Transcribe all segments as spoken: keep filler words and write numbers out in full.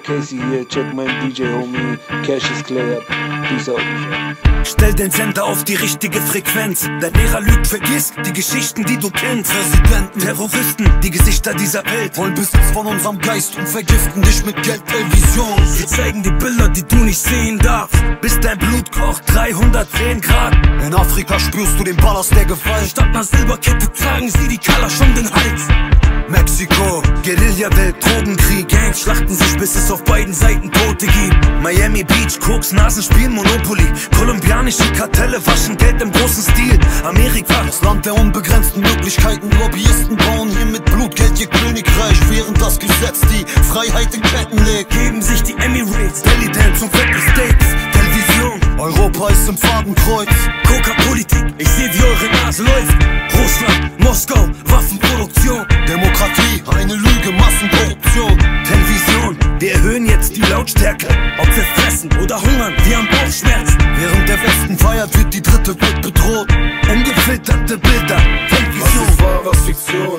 Casey hier, check mein D J-Homie Cashesclay ab. Peace out. Stell den Sender auf die richtige Frequenz. Dein Lehrer lügt, vergiss die Geschichten, die du kennst. Präsidenten, Terroristen, die Gesichter dieser Welt wollen Besitz von unserem Geist und vergiften dich mit Geld, TelVision. Sie zeigen die Bilder, die du nicht sehen darfst, bis dein Blut kocht dreihundertzehn Grad. In Afrika spürst du den Ballast der Gewalt. Statt einer Silberkette tragen sie die Kalasch um den Hals. Mexiko, Guerilla-Welt, Drogenkrieg, Gangs schlachten sich, bis es auf beiden Seiten Tote gibt. Miami Beach, Koks, Nasenspiel, Monopoly. Kolumbianische Kartelle waschen Geld im großen Stil. Amerika, das Land der unbegrenzten Möglichkeiten. Lobbyisten bauen hier mit Blutgeld ihr Königreich, während das Gesetz die Freiheit in Ketten legt. Geben sich die Emirates, Belly Dance und fette Steaks. TelVision, Europa ist im Fadenkreuz. Coca-Politik, ich seh wie eure Nase läuft. Russland, Moskau, Waffenproduktion. Demokratie, eine Lüge, Massenkorruption. TelVision, wir erhöhen jetzt die Lautstärke. Ob wir fressen oder hungern, wir haben Bauchschmerzen. Während der Westen feiert, wird die dritte Welt bedroht. Ungefilterte Bilder, TelVision. Was ist wahr, was Fiktion?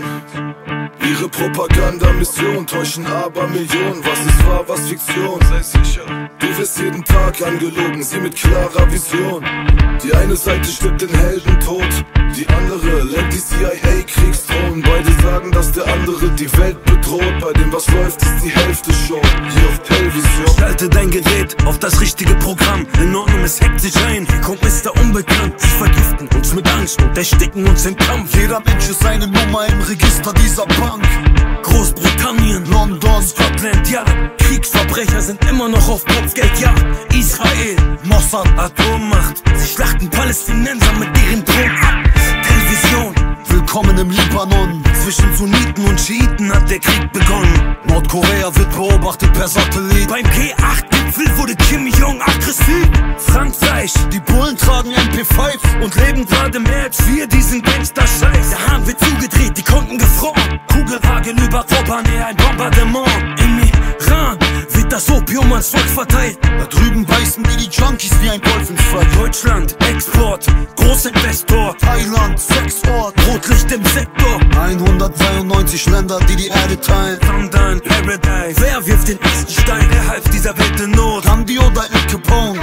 Ihre Propaganda-Mission täuschen aber Millionen. Was ist wahr, was Fiktion? Sei sicher, du wirst jeden Tag angelogen, sie mit klarer Vision. Die eine Seite stirbt den Heldentod, die andere lenkt die C I A-Kriegsdrohnen. Beide sagen, dass der andere die Welt bedroht. Bei dem, was läuft, ist die Hälfte schon hier auf TelVision. Schalte dein Gerät auf das richtige Programm. In Ordnung, es hackt sich ein. Hier kommt Mister Unbekannt. Sie vergiften uns mit Angst und ersticken uns im Kampf. Jeder Mensch ist eine Nummer im Register dieser Bank. Großbritannien, London, Scotland, ja. Kriegsverbrecher sind immer noch auf Kopfgeld, ja. Israel, Mossad, Atommacht. Sie schlachten Palästinenser mit ihren Drohnen ab. TelVision, willkommen im Libanon. Zwischen Sunniten und Schiiten hat der Krieg begonnen. Nordkorea wird beobachtet per Satellit. Beim G acht Gipfel wurde Kim Jong aggressiv. Frankreich, die Bullen tragen M P fünf und leben gerade mehr als wir diesen Gangster-Scheiß. Der Hahn wird zugedreht, die Konten gefroren. Kugelhagel über Kobane, ein Bombardement. Im Iran wird das Opium ans Volk verteilt. Da drüben beißen die die Junkies wie ein Wolf ins Fleisch. Deutschland, Export, Großinvestor. Thailand, Sexort, Rotlicht im Sektor. hundertzweiundneunzig Länder, die die Erde teilen. Thunder in Paradise. Wer wirft den ersten Stein? Wer half dieser Welt in Not? Gandhi oder El Capone?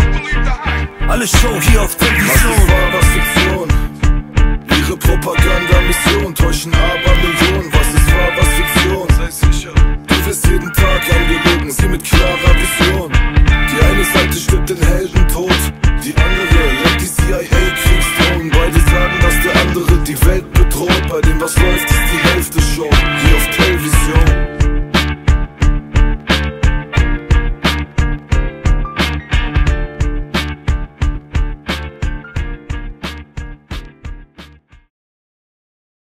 Alle Show hier auf TelVision. Was ist wahr, was Fiktion? Ihre Propaganda-Mission täuschen aber Millionen. Was ist wahr, was Fiktion? Sei sicher, du wirst jeden Tag angelogen, sie mit klarer Vision. Die eine Seite stirbt den Heldentod, die andere lenkt die C I A-Kriegsdrohnen. Beide sagen, dass der andere die Welt bedroht. Bei dem, was läuft, ist die Hälfte schon hier auf TelVision.